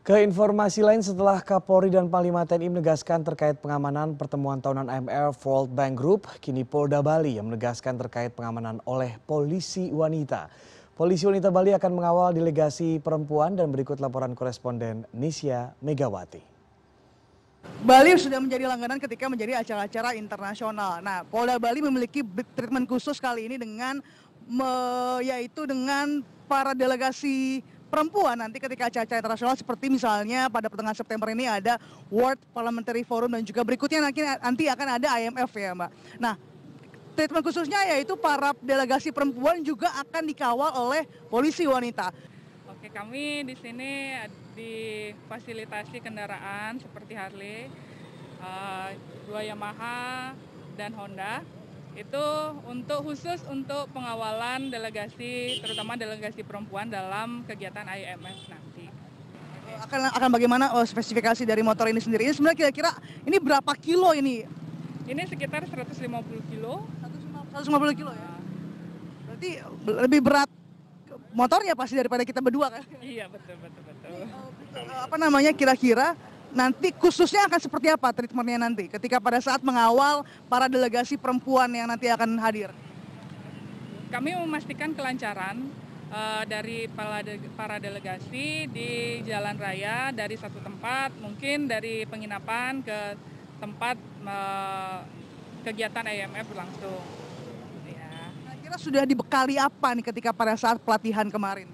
Ke informasi lain, setelah Kapolri dan Panglima TNI menegaskan terkait pengamanan pertemuan tahunan IMF World Bank Group, kini Polda Bali yang menegaskan terkait pengamanan oleh polisi wanita. Polisi wanita Bali akan mengawal delegasi perempuan dan berikut laporan koresponden Nisya Megawati. Bali sudah menjadi langganan ketika menjadi acara-acara internasional. Nah, Polda Bali memiliki treatment khusus kali ini yaitu dengan para delegasi perempuan nanti ketika acara-acara internasional seperti misalnya pada pertengahan September ini ada World Parliamentary Forum dan juga berikutnya nanti akan ada IMF ya Mbak. Nah, treatment khususnya yaitu para delegasi perempuan juga akan dikawal oleh polisi wanita. Oke, kami di sini difasilitasi kendaraan seperti Harley, 2 Yamaha dan Honda. Itu khusus untuk pengawalan delegasi, terutama delegasi perempuan dalam kegiatan IMF nanti. Akan bagaimana spesifikasi dari motor ini sendiri? Ini sebenarnya kira-kira ini berapa kilo ini? Ini sekitar 150 kilo. 150 kilo ya? Berarti lebih berat motornya pasti daripada kita berdua kan? Iya, betul. Apa namanya kira-kira nanti khususnya akan seperti apa treatmentnya nanti ketika pada saat mengawal para delegasi perempuan yang nanti akan hadir? Kami memastikan kelancaran dari para delegasi di jalan raya dari satu tempat, mungkin dari penginapan ke tempat kegiatan IMF berlangsung. Ya. Kira-kira sudah dibekali apa nih ketika pada saat pelatihan kemarin?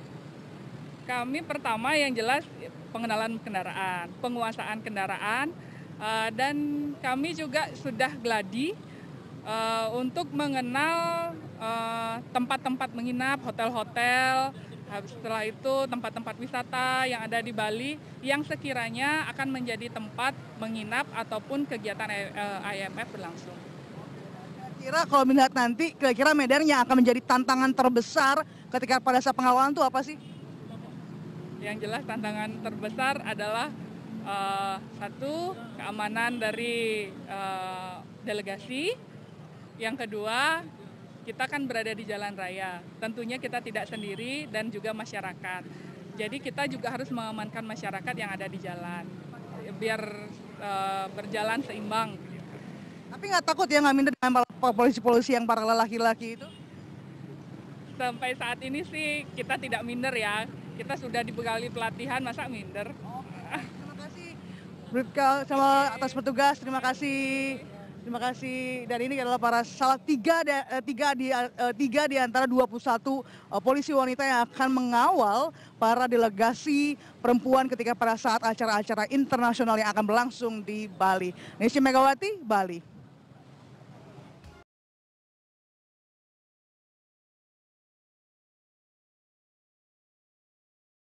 Kami pertama yang jelas pengenalan kendaraan, penguasaan kendaraan, dan kami juga sudah gladi untuk mengenal tempat-tempat menginap, hotel-hotel, setelah itu tempat-tempat wisata yang ada di Bali yang sekiranya akan menjadi tempat menginap ataupun kegiatan IMF berlangsung. Kira kalau melihat nanti, kira-kira Medan yang akan menjadi tantangan terbesar ketika pada saat pengawalan itu apa sih? Yang jelas tantangan terbesar adalah satu, keamanan dari delegasi. Yang kedua, kita kan berada di jalan raya. Tentunya kita tidak sendiri dan juga masyarakat. Jadi kita juga harus mengamankan masyarakat yang ada di jalan, biar berjalan seimbang. Tapi nggak takut ya nggak minder dengan polisi-polisi yang para laki-laki itu? Sampai saat ini sih kita tidak minder ya. Kita sudah dibekali pelatihan, masa minder? Terima kasih Bribka sama atas petugas, terima kasih. Terima kasih. Dan ini adalah tiga di antara 21 polisi wanita yang akan mengawal para delegasi perempuan ketika pada saat acara-acara internasional yang akan berlangsung di Bali. Nisya Megawati, Bali.